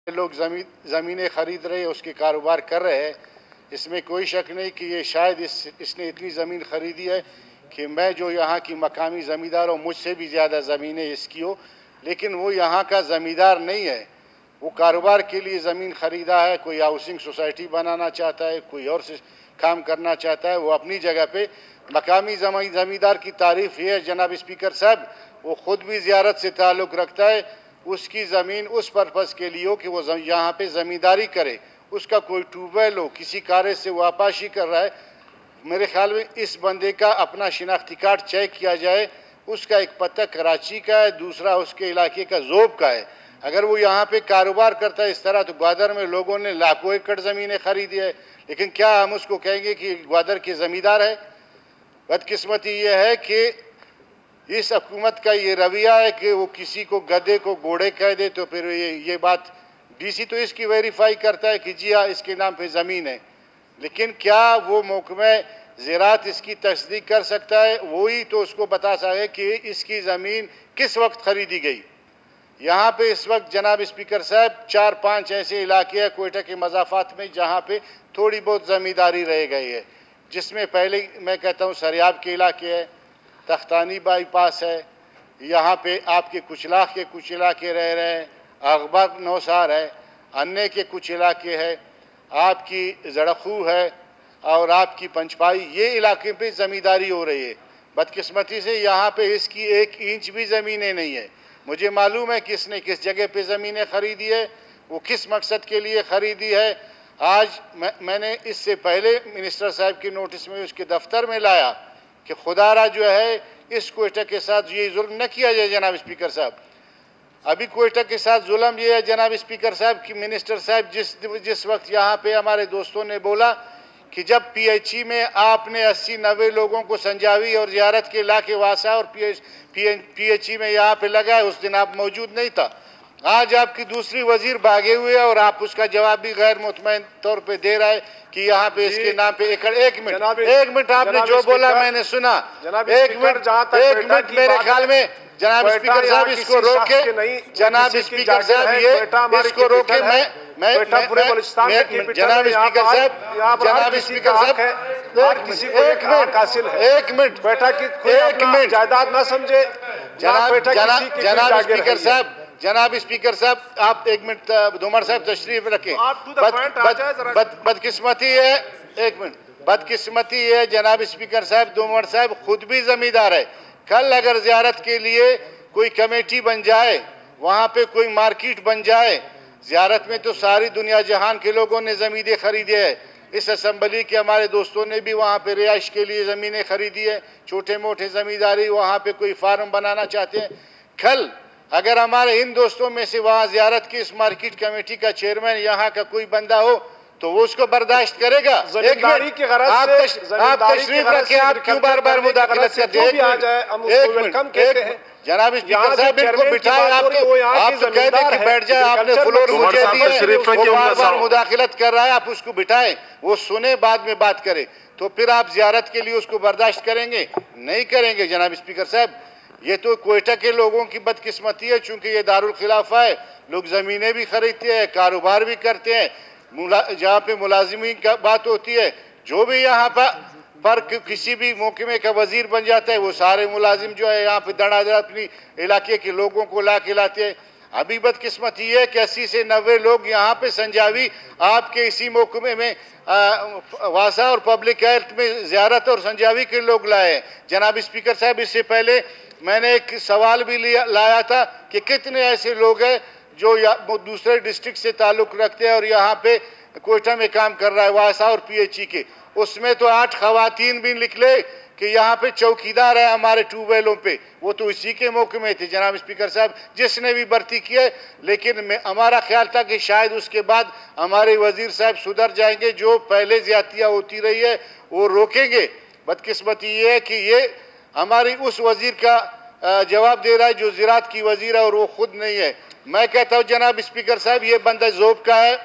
लोग ज़मीनें ख़रीद रहे, उसके कारोबार कर रहे हैं, इसमें कोई शक नहीं कि ये शायद इसने इतनी ज़मीन ख़रीदी है कि मैं जो यहाँ की मकामी ज़मींदार हूँ मुझसे भी ज़्यादा ज़मीनें इसकी हो, लेकिन वो यहाँ का ज़मींदार नहीं है। वो कारोबार के लिए ज़मीन ख़रीदा है, कोई हाउसिंग सोसाइटी बनाना चाहता है, कोई और से काम करना चाहता है। वो अपनी जगह पे मकामी ज़मींदार की तारीफ़ ये है जनाब स्पीकर साहब, वो ख़ुद भी ज़ियारत से ताल्लुक़ रखता है, उसकी ज़मीन उस पर्पज़ के लिए हो कि वो यहाँ पे ज़मींदारी करे, उसका कोई ट्यूबवेल हो, किसी कार्य से वो आपाशी कर रहा है। मेरे ख्याल में इस बंदे का अपना शिनाख्ती कार्ड चेक किया जाए, उसका एक पता कराची का है, दूसरा उसके इलाके का ज़ोब का है। अगर वो यहाँ पे कारोबार करता है इस तरह, तो ग्वादर में लोगों ने लाखों एकड़ ज़मीनें ख़रीदी है, लेकिन क्या हम उसको कहेंगे कि ग्वादर के ज़मींदार है? बदकिस्मती ये है कि इस हुकूमत का ये रवैया है कि वो किसी को गधे को घोड़े कह दे तो फिर ये बात डीसी तो इसकी वेरीफाई करता है कि जी हाँ इसके नाम पे ज़मीन है, लेकिन क्या वो महकमा ज़राअत इसकी तस्दीक कर सकता है? वही तो उसको बता सके कि इसकी ज़मीन किस वक्त ख़रीदी गई। यहाँ पे इस वक्त जनाब स्पीकर साहब 4-5 ऐसे इलाके हैं कोयटा के मज़ाफ़ात में जहाँ पे थोड़ी बहुत ज़मींदारी रह गई है, जिसमें पहले मैं कहता हूँ सरियाब के इलाके है, तख्तानी बाईपास है, यहाँ पे आपके कुचलाख के कुछ इलाके रह रहे हैं, अखबार नौसार है, अन्य के कुछ इलाके हैं, आपकी जड़खू है और आपकी पंचपाई, ये इलाके पे ज़मींदारी हो रही है। बदकिस्मती से यहाँ पे इसकी 1 इंच भी ज़मीनें नहीं है। मुझे मालूम है कि इसने किस जगह पे ज़मीनें ख़रीदी है, वो किस मकसद के लिए ख़रीदी है। आज मैंने इससे पहले मिनिस्टर साहब की नोटिस में उसके दफ्तर में लाया कि खुदारा जो है इस कोयटा के साथ ये जुल्म न किया जाए। जनाब स्पीकर साहब, अभी कोयटा के साथ जुल्म ये है जनाब स्पीकर साहब कि मिनिस्टर साहब जिस वक्त यहाँ पे हमारे दोस्तों ने बोला कि जब PHE में आपने 80-90 लोगों को संजावी और ज़ियारत के इलाके वासा और PHE में यहाँ पे लगा है, उस दिन आप मौजूद नहीं था। आज आपकी दूसरी वजीर भागे हुए है और आप उसका जवाब भी गैर मुतमईन तौर पे दे रहा है कि यहाँ पे इसके नाम पे एकड़। एक मिनट आपने जो बोला मैंने सुना, एक मिनट मेरे ख्याल में जनाब स्पीकर साहब इसको रोके, जनाब स्पीकर साहब ये इसको रोके। जनाब स्पीकर साहब एक मिनट जायदाद ना समझे। जनाब स्पीकर साहब आप 1 मिनट दुमर साहब तशरीफ रखें। बदकिस्मती है, 1 मिनट, बदकिस्मती है जनाब स्पीकर साहब, दुमर साहब खुद भी जमींदार है। कल अगर ज़ियारत के लिए कोई कमेटी बन जाए, वहाँ पे कोई मार्केट बन जाए, ज़ियारत में तो सारी दुनिया जहान के लोगों ने ज़मीनें ख़रीदी है। इस असम्बली के हमारे दोस्तों ने भी वहाँ पे रिहाइश के लिए ज़मीनें ख़रीदी है, छोटे मोटे ज़मींदारी वहाँ पे कोई फार्म बनाना चाहते हैं। कल अगर हमारे इन दोस्तों में से वहाँ ज़ियारत की इस मार्केट कमेटी का चेयरमैन यहाँ का कोई बंदा हो तो वो उसको बर्दाश्त करेगा? आप तशरीफ रखें, आप क्यों बार मुदाखलत करते हैं? जनाब स्पीकर साहब इनको बिठाए, आप तो कहते हैं कि बैठ जाए, आपने फ्लोर मुझे दिया, बार मुदाखलत कर रहा है, आप उसको बिठाएं, वो सुने बाद में बात करे, तो फिर आप ज़ियारत के लिए उसको बर्दाश्त करेंगे? नहीं करेंगे जनाब स्पीकर साहब। ये तो कोयटा के लोगों की बदकिस्मती है, चूंकि ये दारुल खिलाफा है, लोग ज़मीनें भी खरीदते हैं, कारोबार भी करते हैं, जहाँ पे मुलाजिमीन का बात होती है, जो भी यहाँ पर किसी भी महकमे का वजीर बन जाता है, वो सारे मुलाजिम जो है यहाँ पे दड़ादड़ अपनी इलाके के लोगों को ला के लाते हैं। अभी बदकिस्मती है कि 80 से 90 लोग यहाँ पे संजावी आपके इसी महकमे में वासा और पब्लिक हेल्थ में ज़ियारत और संजावी के लोग लाए हैं। जनाब स्पीकर साहब, इससे पहले मैंने एक सवाल भी लाया था कि कितने ऐसे लोग हैं जो दूसरे डिस्ट्रिक्ट से ताल्लुक़ रखते हैं और यहाँ पे कोयटा में काम कर रहा है वासा और PHE के, उसमें तो 8 ख़वातीन भी निकले कि यहाँ पे चौकीदार है हमारे ट्यूबवेलों पे, वो तो इसी के मौके में थे जनाब स्पीकर साहब, जिसने भी भर्ती किया। लेकिन हमारा ख्याल था कि शायद उसके बाद हमारे वजीर साहब सुधर जाएंगे, जो पहले ज़्यादतियाँ होती रही है वो रोकेंगे। बदकिस्मती ये है कि ये हमारी उस वजीर का जवाब दे रहा है जो ज़राअत की वजीर है और वो खुद नहीं है। मैं कहता हूँ जनाब स्पीकर साहब, ये बंदा ज़ोब का है,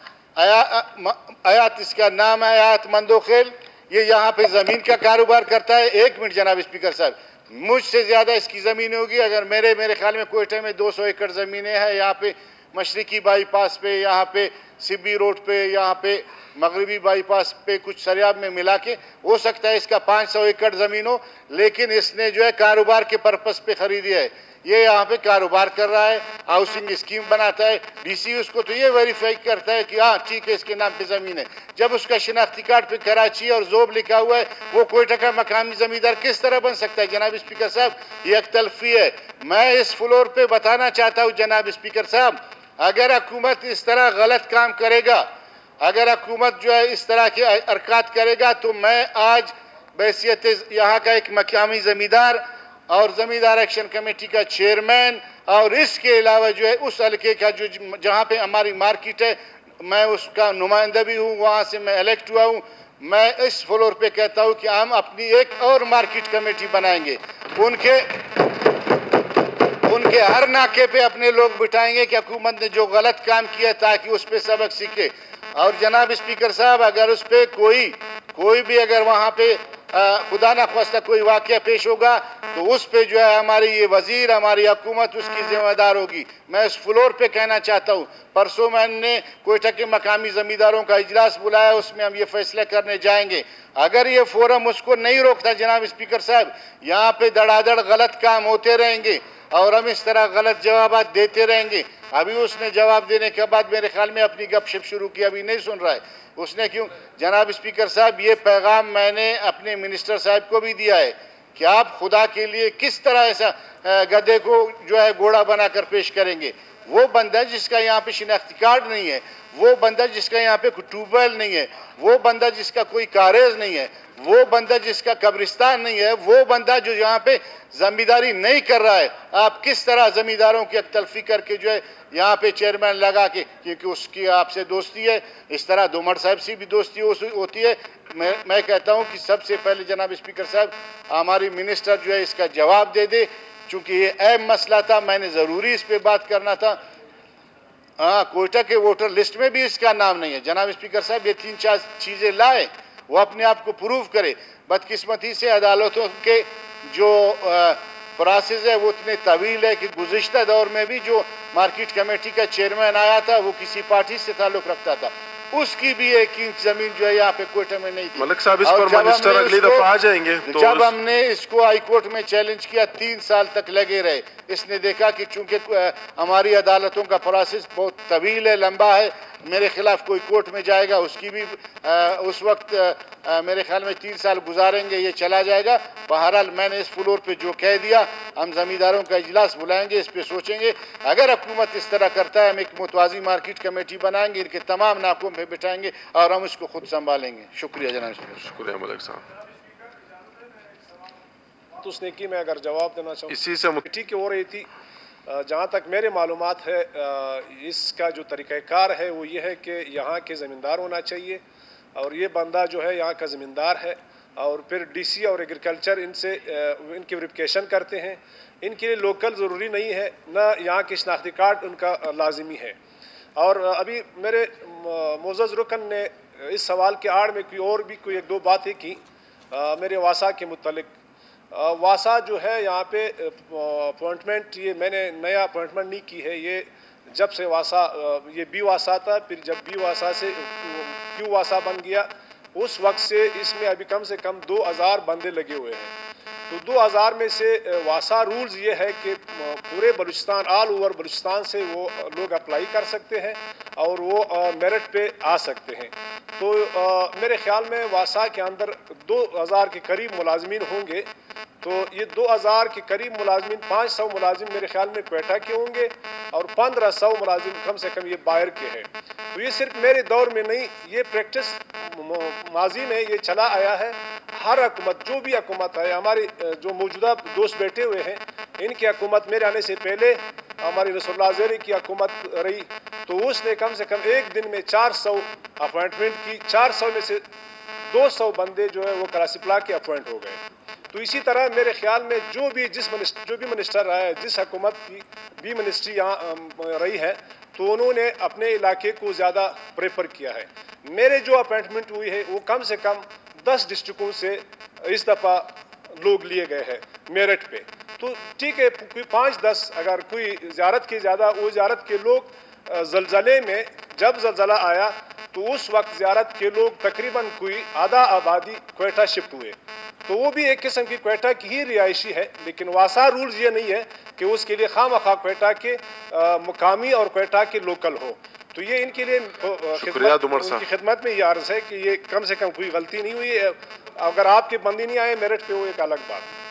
आयात इसका नाम है, आयात मंदोखेल, ये यहाँ पे ज़मीन का कारोबार करता है। 1 मिनट जनाब स्पीकर साहब, मुझसे ज़्यादा इसकी ज़मीन होगी। अगर मेरे ख्याल में कोयटा में 200 एकड़ ज़मीनें हैं, यहाँ पे मशरकी बाईपास पे, यहाँ पे सिब्बी रोड पे, यहाँ पे मगरबी बाईपास पे कुछ सरियाब में मिला के हो सकता है इसका 500 एकड़ ज़मीन हो, लेकिन इसने जो है कारोबार के पर्पस पे ख़रीदी है। ये यहाँ पे कारोबार कर रहा है, हाउसिंग स्कीम बनाता है। डीसी उसको तो ये वेरीफाई करता है कि हाँ ठीक है इसके नाम पे ज़मीन है। जब उसका शिनाख्ती कार्ड पे कराची और जोब लिखा हुआ है, वो कोयटा का मकामी ज़मींदार किस तरह बन सकता है? जनाब स्पीकर साहब, ये एक तलफी है। मैं इस फ्लोर पे बताना चाहता हूँ जनाब स्पीकर साहब, अगर हुकूमत इस तरह गलत काम करेगा, अगर हुकूमत जो है इस तरह के हरकत करेगा, तो मैं आज बैसियत यहाँ का एक मकामी ज़मींदार और ज़मींदार एक्शन कमेटी का चेयरमैन और इसके अलावा जो है उस हल्के का जो जहाँ पे हमारी मार्केट है, मैं उसका नुमाइंदा भी हूँ, वहाँ से मैं इलेक्ट हुआ हूँ। मैं इस फ्लोर पे कहता हूँ कि हम अपनी एक और मार्केट कमेटी बनाएंगे, उनके हर नाके पे अपने लोग बिठाएंगे कि हुकूमत ने जो गलत काम किया ताकि उस पर सबक सीखे। और जनाब स्पीकर साहब, अगर उस पर कोई भी अगर वहाँ पे खुदा न ख्वास्ता कोई वाक़या पेश होगा तो उस पे जो है हमारी ये वज़ीर, हमारी हुकूमत उसकी ज़िम्मेदार होगी। मैं इस फ्लोर पे कहना चाहता हूँ, परसों मैंने कोयटा के मकामी ज़मींदारों का इजलास बुलाया, उसमें हम ये फैसला करने जाएंगे। अगर ये फोरम उसको नहीं रोकता जनाब स्पीकर साहब, यहाँ पे धड़ाधड़ गलत काम होते रहेंगे और हम इस तरह गलत जवाब देते रहेंगे। अभी उसने जवाब देने के बाद मेरे ख्याल में अपनी गपशप शुरू की, अभी नहीं सुन रहा है उसने। क्यों जनाब स्पीकर साहब, ये पैगाम मैंने अपने मिनिस्टर साहब को भी दिया है कि आप खुदा के लिए किस तरह ऐसा गधे को जो है घोड़ा बनाकर पेश करेंगे। वो बंदा जिसका यहाँ पे शिनाख्ती कार्ड नहीं है, वो बंदा जिसका यहाँ पे ट्यूबवेल नहीं है, वो बंदा जिसका कोई कारेज नहीं है, वो बंदा जिसका कब्रिस्तान नहीं है, वो बंदा जो यहाँ पे जमींदारी नहीं कर रहा है, आप किस तरह जमींदारों की तलफी करके जो है यहाँ पे चेयरमैन लगा के, क्योंकि उसकी आपसे दोस्ती है, इस तरह दुमर साहब से भी दोस्ती होती है। मैं कहता हूँ कि सबसे पहले जनाब स्पीकर साहब, हमारी मिनिस्टर जो है इसका जवाब दे दे, चूँकि ये अहम मसला था, मैंने ज़रूरी इस पर बात करना था। हाँ, कोयटा के वोटर लिस्ट में भी इसका नाम नहीं है। जनाब स्पीकर साहब, ये 3-4 चीज़ें लाए, वो अपने आप को प्रूव करे। बदकिस्मती से अदालतों के जो प्रोसेस है वो इतने तवील है कि गुज़िश्ता दौर में भी जो मार्केट कमेटी का चेयरमैन आया था वो किसी पार्टी से ताल्लुक़ रखता था, उसकी भी 1 इंच ज़मीन जो है यहाँ पे कोयटा में नहीं थी। मलिक साहब, इस पर मिनिस्टर अगली दफा आ जाएंगे तो जब हमने इसको हाई कोर्ट में चैलेंज किया, 3 साल तक लगे रहे। इसने देखा कि चूंकि हमारी अदालतों का प्रोसेस बहुत तवील है, लंबा है, मेरे खिलाफ कोई कोर्ट में जाएगा उसकी भी उस वक्त मेरे ख्याल में 3 साल गुजारेंगे, ये चला जाएगा। बहरहाल मैंने इस फ्लोर पे जो कह दिया, हम ज़मींदारों का इजलास बुलाएंगे, इस पे सोचेंगे। अगर हुकूमत इस तरह करता है, हम एक मुतवाज़ी मार्केट कमेटी बनाएंगे, इनके तमाम नाकों पे बिठाएंगे और हम इसको खुद संभालेंगे। शुक्रिया जनाब। शुक्रिया मलिक साहब। तो उसने कि मैं अगर जवाब देना चाहूँ, इसी से ठीक हो रही थी। जहाँ तक मेरे मालूमात है, इसका जो तरीक़ाकार है वो ये है कि यहाँ के ज़मींदार होना चाहिए और ये बंदा जो है यहाँ का ज़मींदार है, और फिर डीसी और एग्रीकल्चर इनसे इनकी वेरिफिकेशन करते हैं। इनके लिए लोकल ज़रूरी नहीं है, ना यहाँ की शनाख्ती कार्ड उनका लाजिमी है। और अभी मेरे मोअज़्ज़ज़ रुकन ने इस सवाल के आड़ में कोई 1-2 बातें की मेरे वासा के मुतल्लिक़। वासा जो है यहाँ पे अपॉइंटमेंट, ये मैंने नया अपॉइंटमेंट नहीं की है, ये जब से वासा ये बी वासा था, फिर जब बी वासा से क्यू वासा बन गया, उस वक्त से इसमें अभी कम से कम 2000 बंदे लगे हुए हैं। तो 2000 में से वासा रूल्स ये है कि पूरे बलूचिस्तान, ऑल ओवर बलूचिस्तान से वो लोग अप्लाई कर सकते हैं और वो मेरिट पे आ सकते हैं। तो मेरे ख्याल में वासा के अंदर 2000 के करीब मुलाजमीन होंगे। तो ये 2000 के करीब मुलाजमीन, 500 मुलाजिम मेरे ख्याल में कोयटा के होंगे और 1500 मुलाजिम कम से कम ये बाहर के हैं। तो ये सिर्फ मेरे दौर में नहीं, ये प्रैक्टिस माजी में ये चला आया है। हर हुकूमत, जो भी हुकूमत है, हमारे जो मौजूदा दोस्त बैठे हुए हैं, इनकी हुकूमत मेरे आने से पहले हमारी रसूलुल्लाह ज़ेरी की हुकूमत रही, तो उसने कम से कम एक दिन में 400 अपॉइंटमेंट की। 400 में से 200 बंदे जो है वो कराची प्ला के अपॉइंट हो गए। तो इसी तरह मेरे ख्याल में जो भी मिनिस्टर रहा है, जिस हुकूमत की भी मिनिस्ट्री यहाँ रही है, तो उन्होंने अपने इलाके को ज़्यादा प्रेफर किया है। मेरे जो अपॉइंटमेंट हुई है वो कम से कम 10 डिस्ट्रिक्टों से इस दफ़ा लोग लिए गए हैं मेरिट पे। तो ठीक है, कोई 5-10 अगर कोई ज़्यारत के ज़्यादा, वो ज़्यारत के लोग ज़लज़ले में जब ज़लज़ला आया तो उस वक्त ज़ियारत के लोग तकरीबन कोई आधा आबादी क्वेटा शिफ्ट हुए, तो वो भी एक किस्म की क्वेटा की ही रिहायशी है। लेकिन वासा रूल्स ये नहीं है कि उसके लिए खामखा क्वेटा के मुकामी और क्वेटा के लोकल हो। तो ये इनके लिए उनकी खिदमत में ये अर्ज़ है कि ये कम से कम कोई गलती नहीं हुई है। अगर आपकी बंदी नहीं आए मेरिट पे वो एक अलग बात है।